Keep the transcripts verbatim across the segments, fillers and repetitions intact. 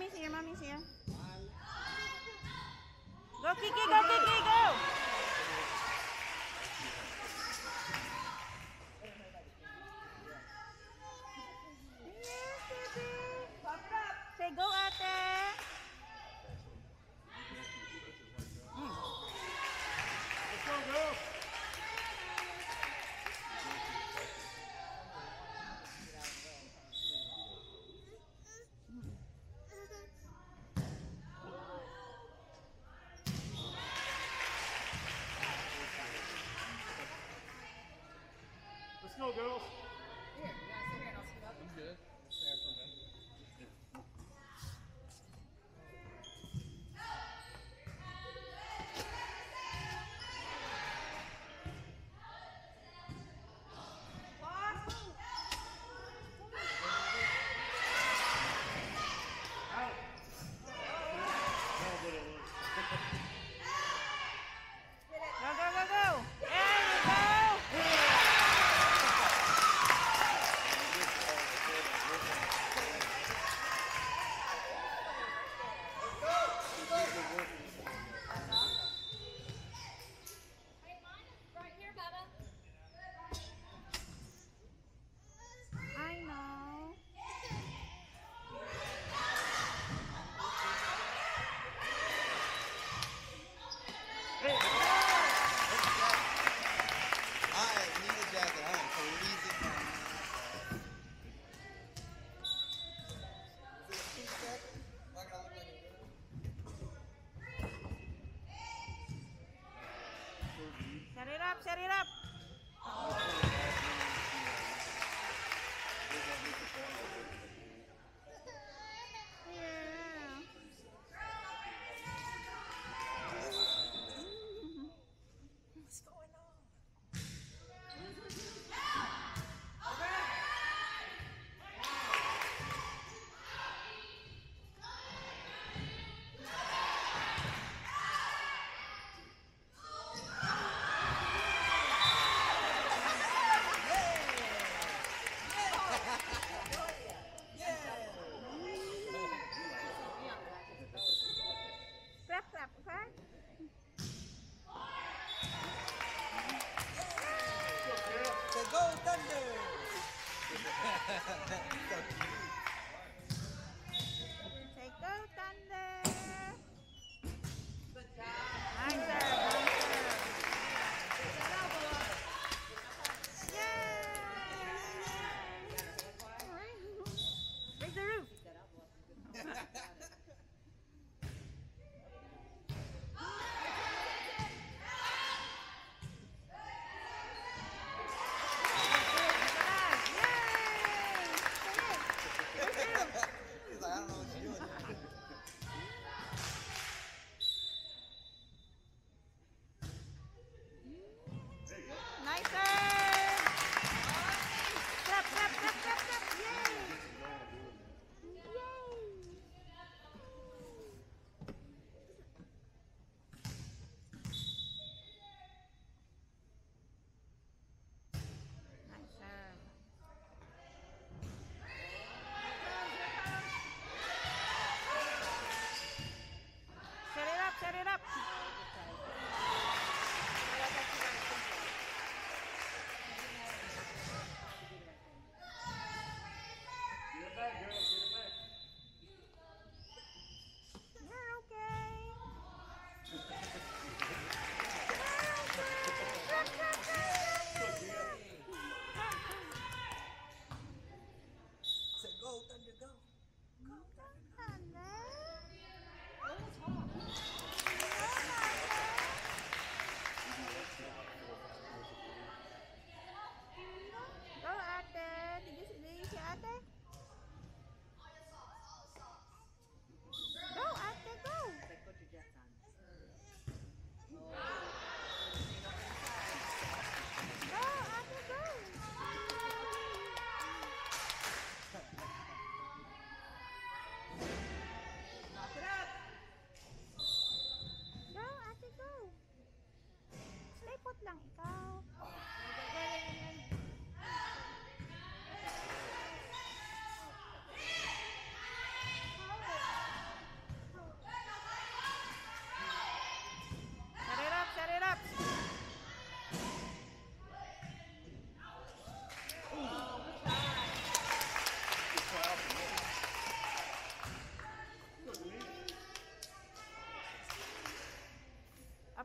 mommy's here, mommy's here. Go, Kiki, go, Kiki, go! Yes, baby. Say go, ate. Mm. Let's go, girls. Let's go, girls. Here, you gotta sit here and I'll sit up. I'm good. Stand for a minute. Go, go, go, go! There you go! Right here, Bubba. I know. I need a jacket. I am freezing. Is it a pink jacket? Not gonna look like it. Set it up, set it up. Yeah. What's going on?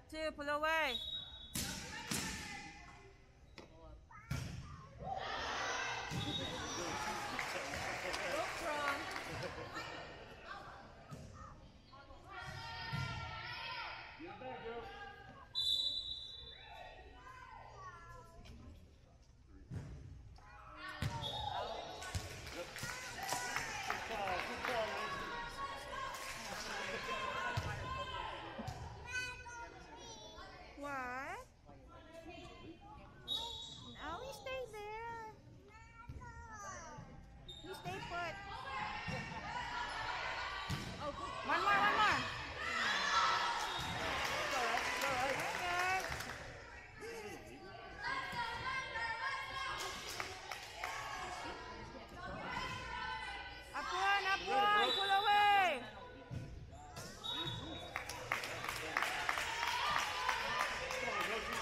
two, pull away. Look strong. Get it back, girl. Good call, good call, ladies. What? No, we stay there. We stay put. Oh, good. One more, one more. It's all right, it's all right. Okay. Up one, up You ready, one, bro? pull away. Come on, Yoshi.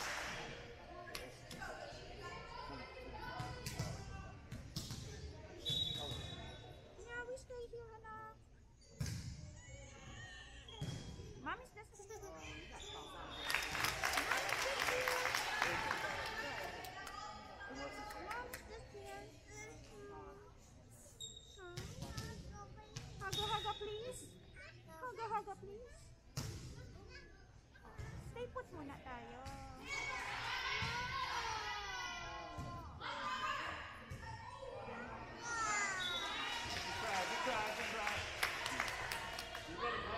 Yeah, we stay here, anak. Mommy's just Mommy's just here. Haga, haga, please. Haga, haga, please. Stay put muna tayo. Good try, good try, good try. You ready, bro?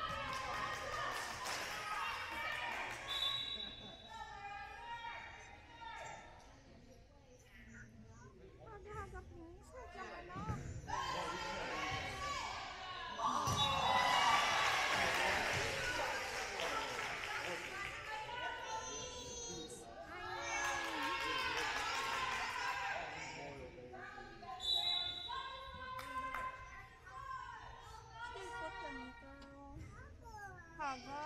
Haga, haga, please. Haga, anak. Stay put lang ito. Haga.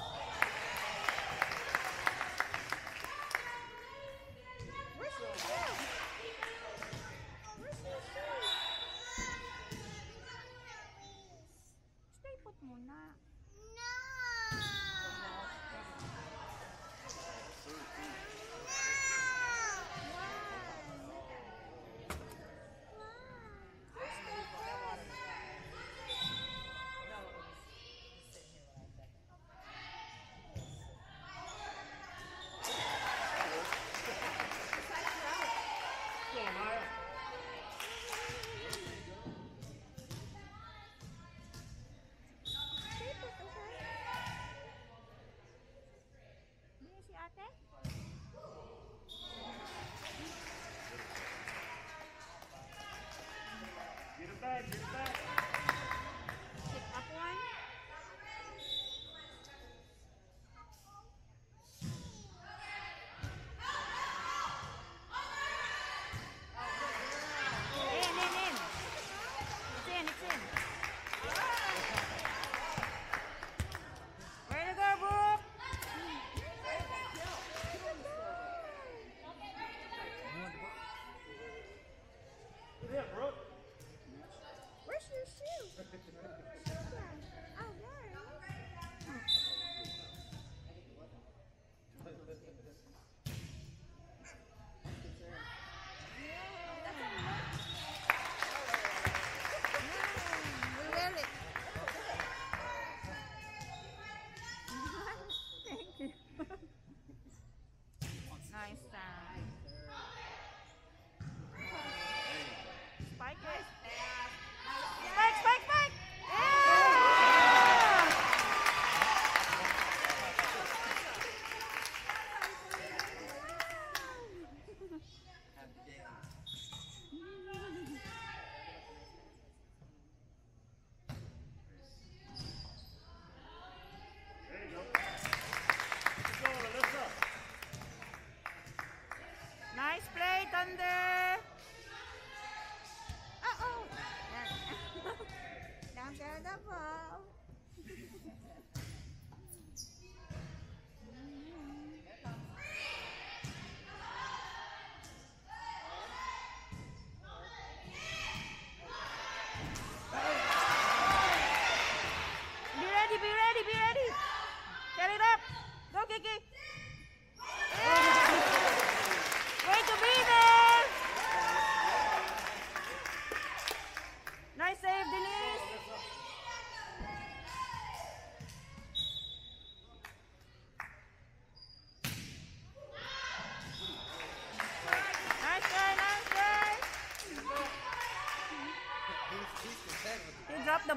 Where's your shoe? Where's your shoe? Stay put muna. Go on, Maya. Stay put, okay? Hindi si ate? Get it back, get it back. Pick up one. In, in, in. It's in, it's in. Way to go, Brooke. Good hit, bro. Where's your shoe? Oh, there it is. We wear it. Thank you. Nice time. Spike it. Spike, spike, spike! Yeah! Happy day. There you go. Keep going, Alyssa. Nice play, Thunder! Uh-oh! Down there the ball. Be ready, be ready, be ready! Set it up!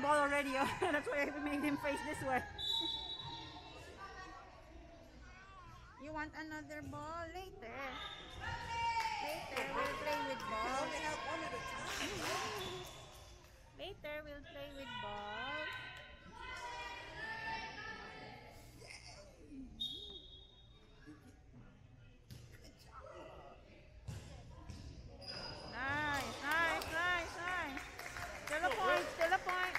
ball already. Oh. That's why I made him face this way. You want another ball later? Later we'll play with balls. only have one at a time. Later we'll play with balls. Nice, nice, nice, nice. Still a point, still a point.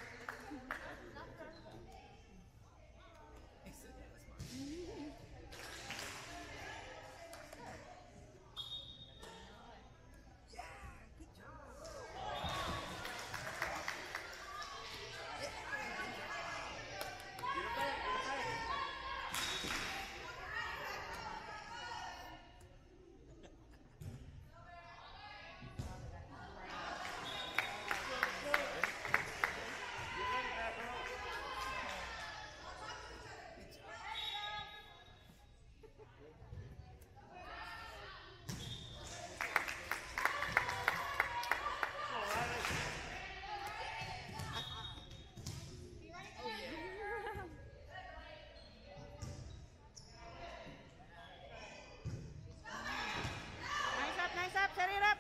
Nice up, nice up, set it up.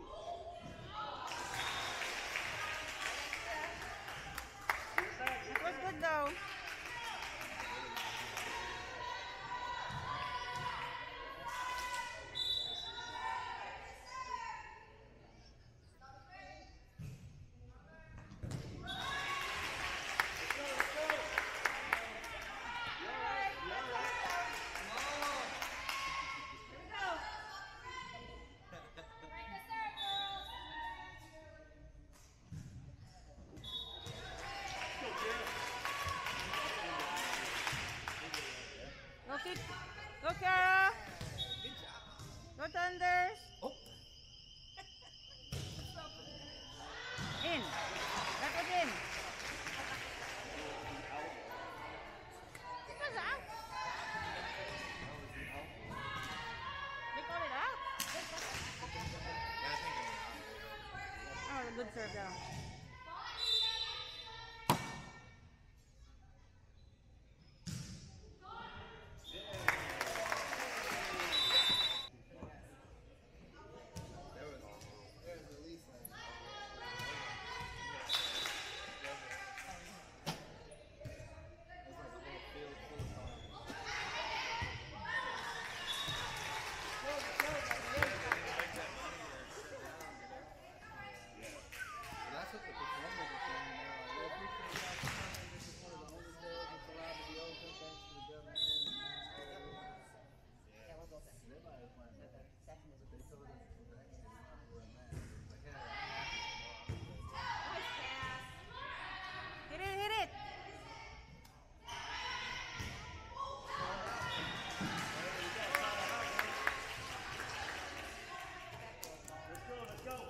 That was good though. Go kick. Go Kiara. Go Thunders. In. That was in. It was out. They called it out. Oh, good serve down. That's what the performers are saying now. Well, if we figure out something, this is one of the only fields that's allowed to be open thanks to the government and the municipal. Yeah, we'll go back. They might have planned that. Second is But they told us to go back and they wanted to wear a mask. It's like, hey, I'm happy. Hit it, hit it. Let's go, let's go.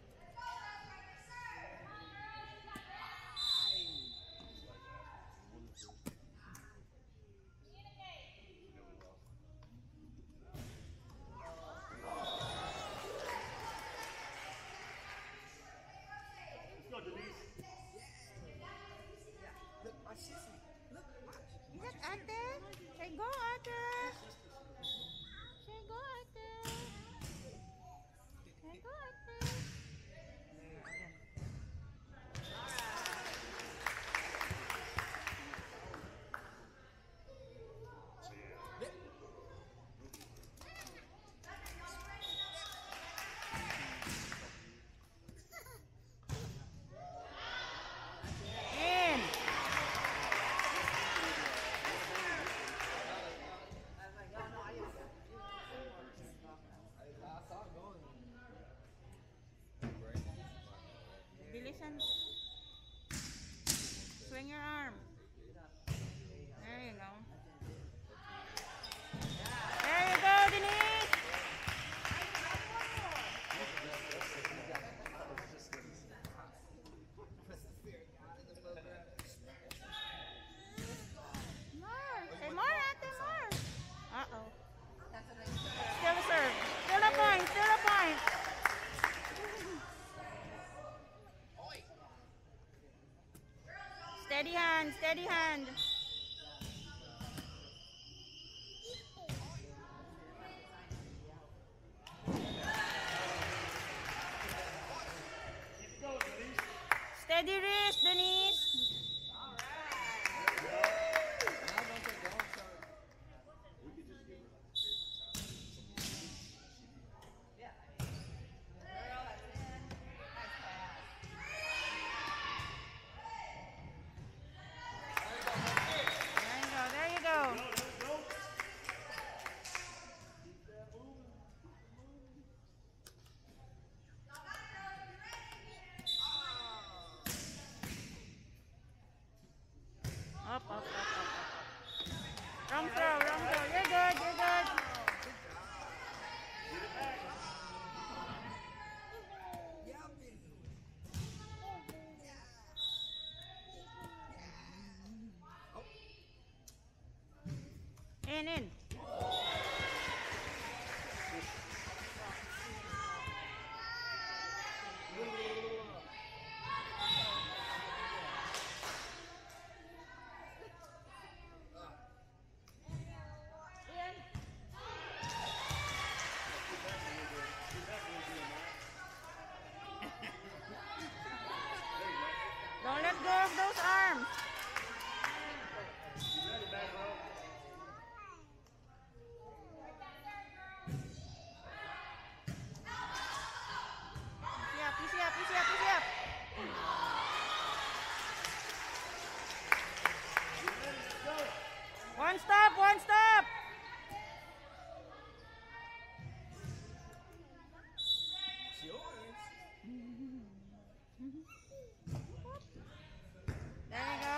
Let's go, Denise. Look, my sissy. Look, watch. Is that Arthur? Say go, Arthur. Say go, Arthur. Say go, Arthur. In. I, I saw it going. Bilisan. Swing your arm. There you go. There you go, Denise. More. Say more, ate, more. Uh-oh. That's what I said. Still a serve. Still a point. Still a point. Steady hand, steady hand. Steady wrist, Denise. There you go, there you go. Up, up, up, up, up. Wrong throw, wrong throw. You're good, you're good. In, in. Don't let go of those arms. Easy up, easy up, easy up, easy up. One stop, one stop. There we go.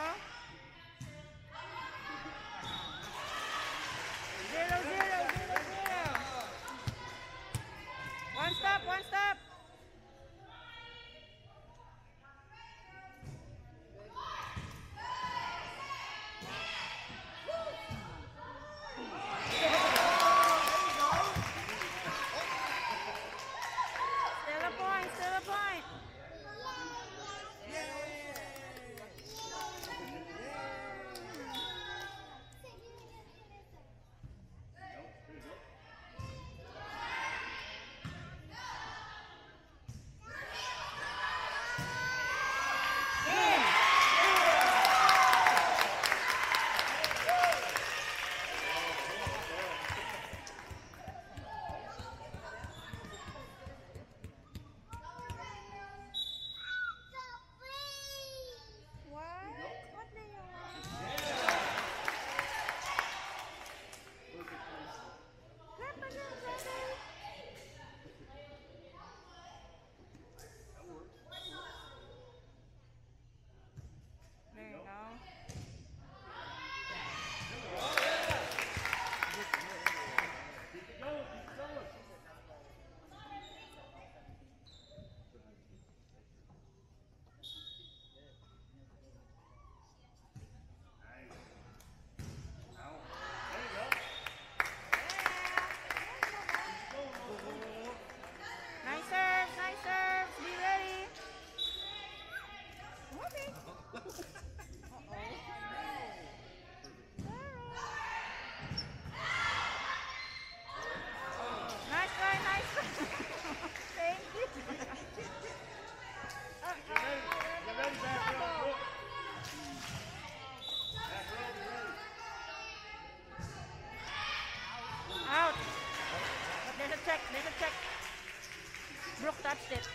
Zero, zero, zero, zero. One stop, one stop. Still a point, still a point. check, there's a check. Brooke touched it.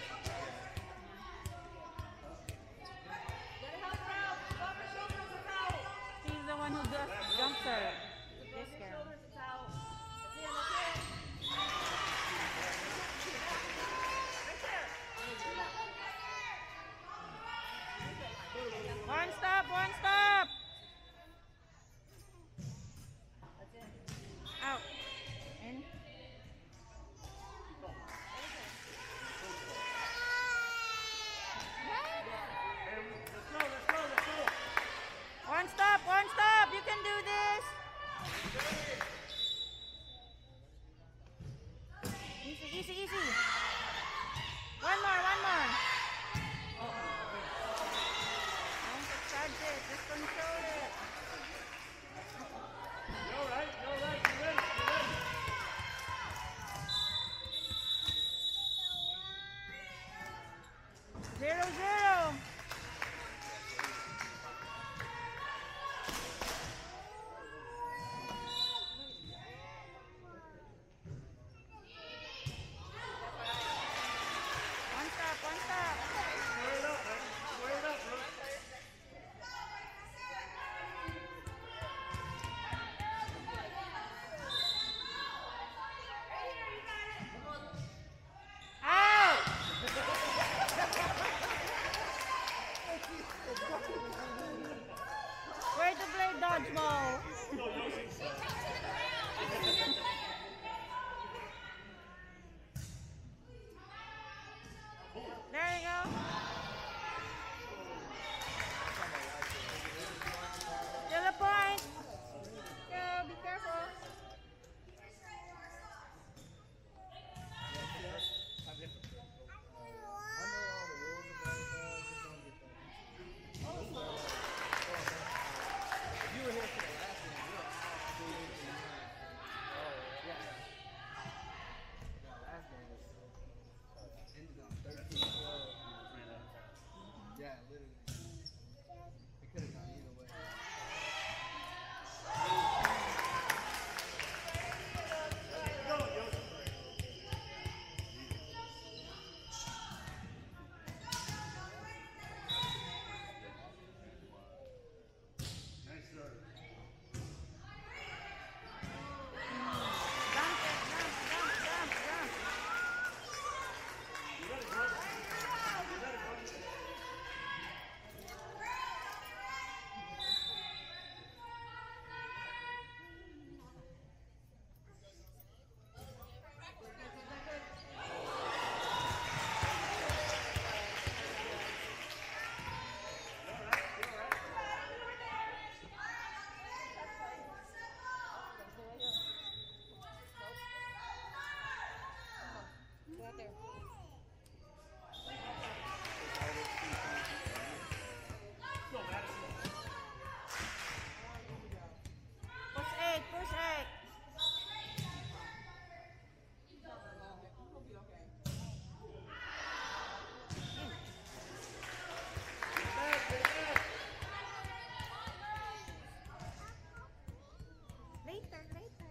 She's the one who does jump serve. This girl. One stop, one stop. Out. In. One stop, one stop. You can do this. Just control it. You're right, you're right, you're ready, you're ready. Zero, zero. One stop, one stop. Square it up, man. Square it up, bro. Out! Where to play dodgeball? Go, Yoshi. There you go. Still a point. Go, be careful. I know all the rules of volleyball, just don't get that. If you were here for the last one, you were all doing it. Oh, yeah. Yeah, last game was ended on thirteen twelve. Yeah, literally. It could have gone either way. Go, Yoshi. Nice serve. Dump it, dump, dump, dump, dump. You got it, bro. You got it, bro. Right there. Go, Madison. Push eight, push eight. Later, later.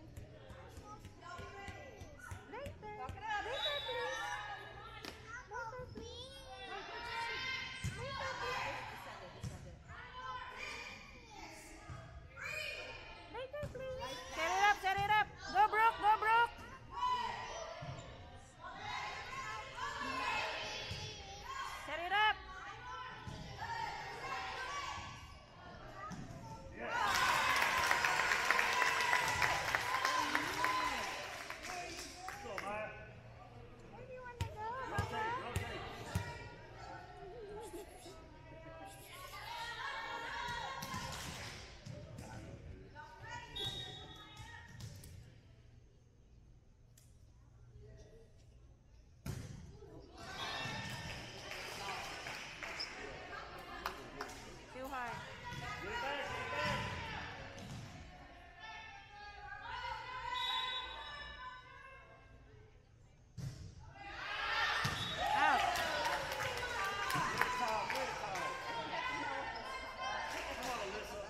Later. Lock it up. Later, please. Later, please. Later, please. Later, please. Set it up, set it up. Go, Brooke, go, Brooke. Set it up. Go, Maya. Where do you want to go, Rotate, Mama? rotate. Too high. Get it back, get it back. Out. Get it, Kyle, get it, Kyle. Come on, Alyssa.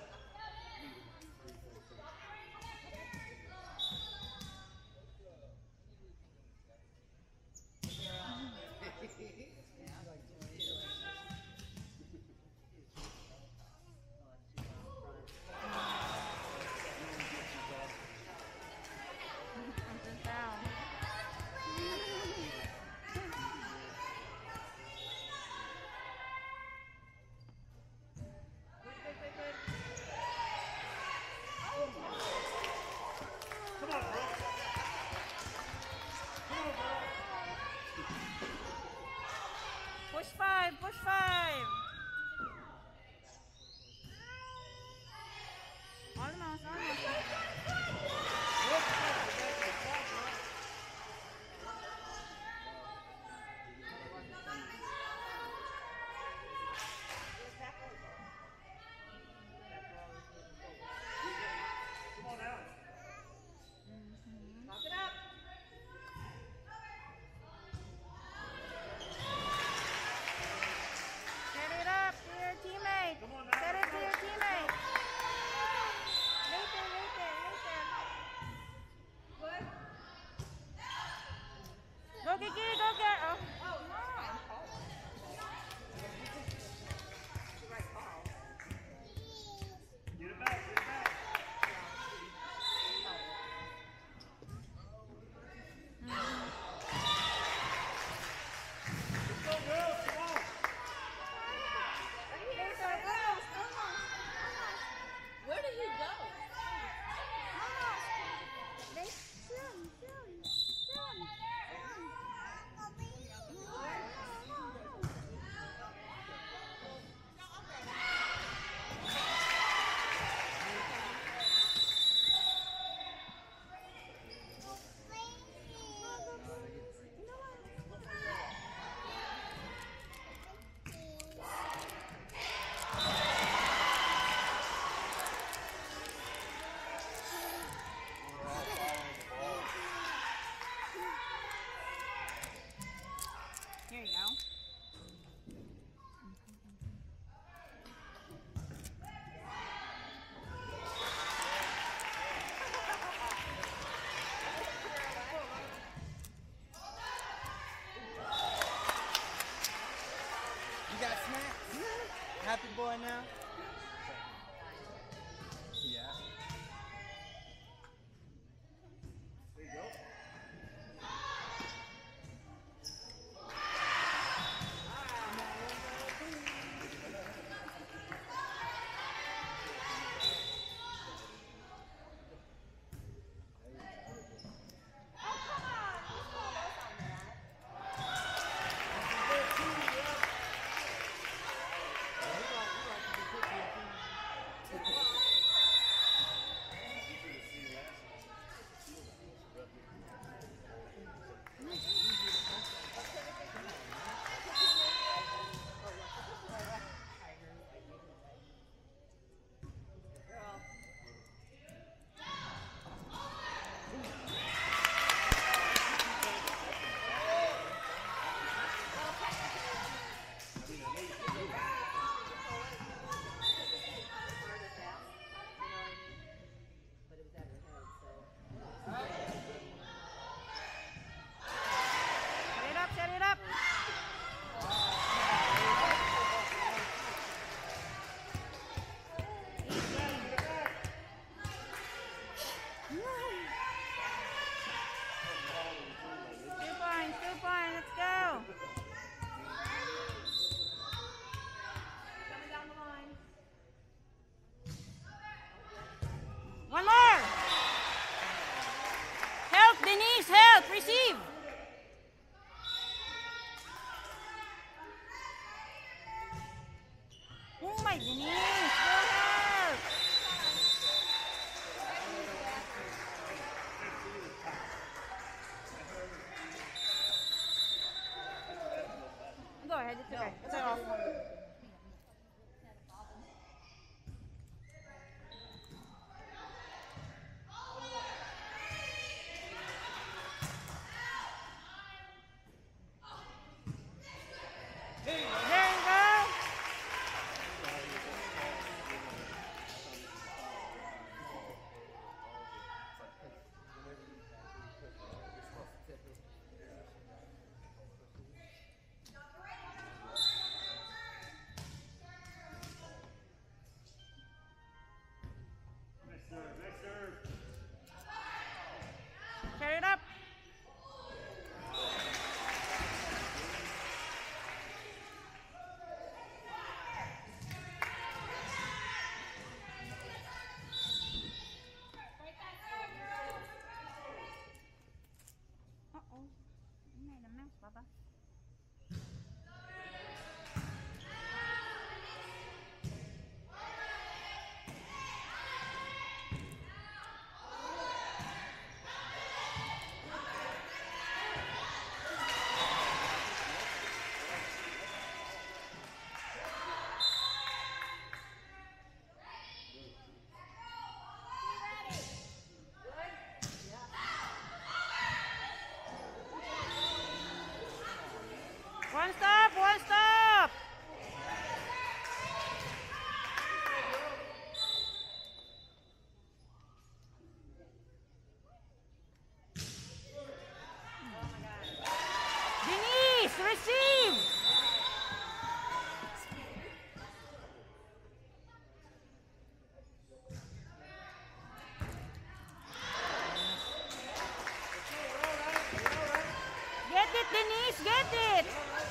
Up and down. Come on, bro. Come on, bro. Push five, push five. Almost, almost. Okay, it's off. There you go. Next serve, next serve. Carry it up. Uh-oh. You made a mess, Baba. One stop, one stop. Denise, receive. Get it, Denise, get it.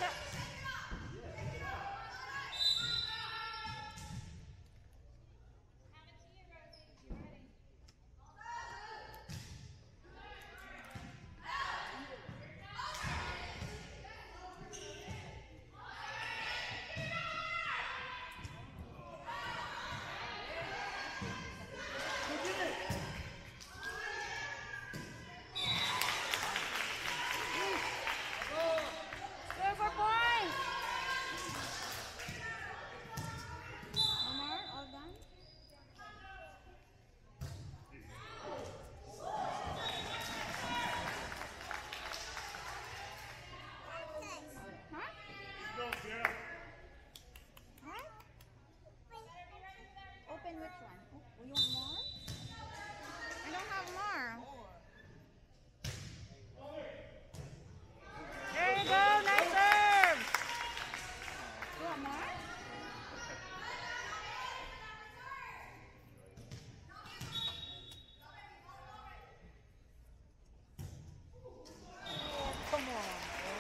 Silver point. No more, all done. Huh? Go, Sierra. Huh? Open which one? Oh, you want more? I don't have more. There you go, nice serve. You want more? Come on.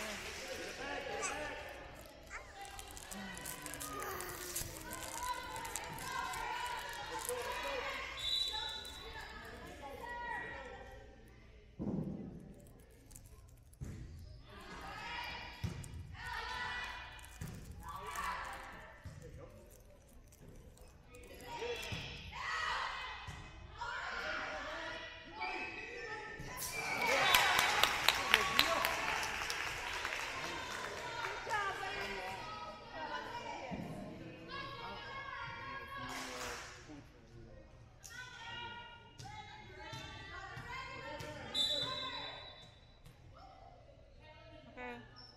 Okay.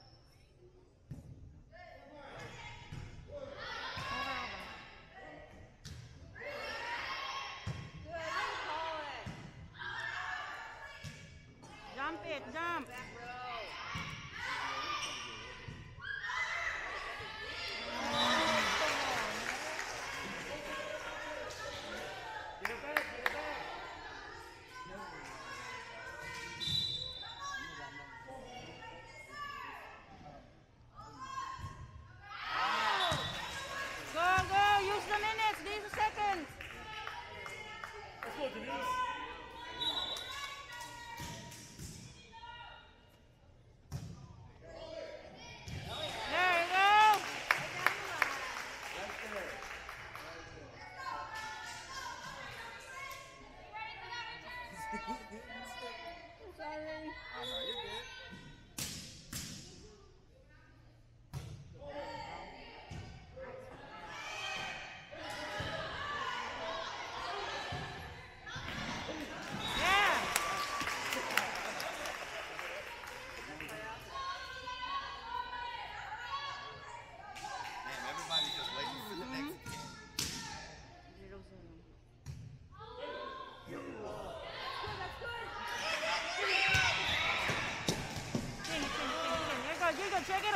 Jump it, jump. Get it back, get it back. Go, go, use the minutes, these are seconds. Let's go, Denise.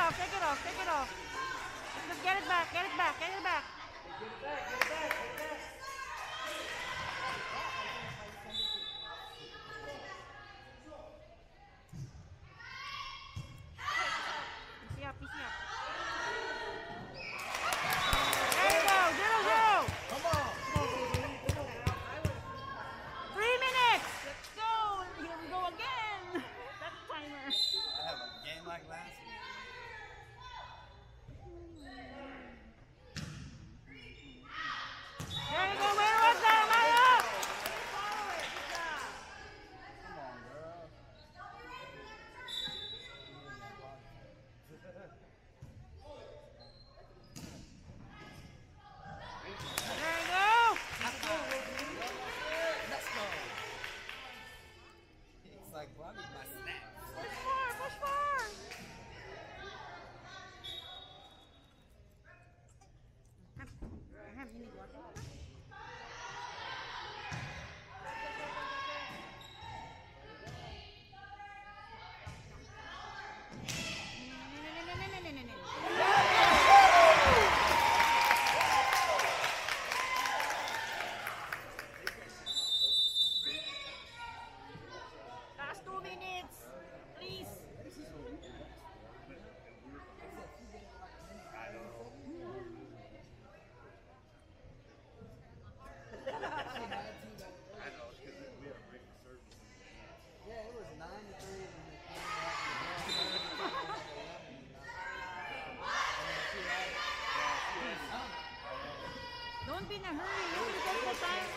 off, take it off, take it off. Let's get it back, get it back, get it back. Get it back, get it back, get it back. Easy up, easy up. There you go, zero, zero. Come on. Three minutes. Let's go. Here we go again. That's the timer. I have a game like last week. There you go. Where was that, Maya? Come on, girl. There you go. Let's go. It's like, well, I need my snacks. Push more, push more. Ham, Ham, you need water? Last two minutes, please. I know, because we have breaking service. Yeah, it was nine to three when they came back. And then it was eleven to nine. And then she had it. Don't be in a hurry. You can take your time.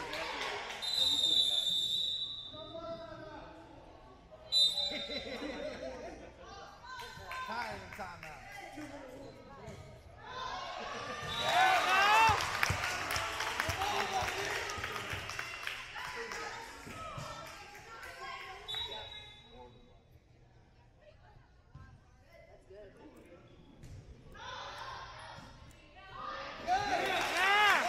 Time and time out. There you go. Yeah.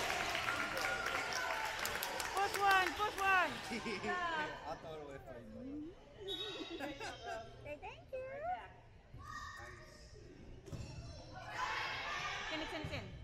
Push one, push one. I'll throw it away for you. Say thank you. Send it, send it, send.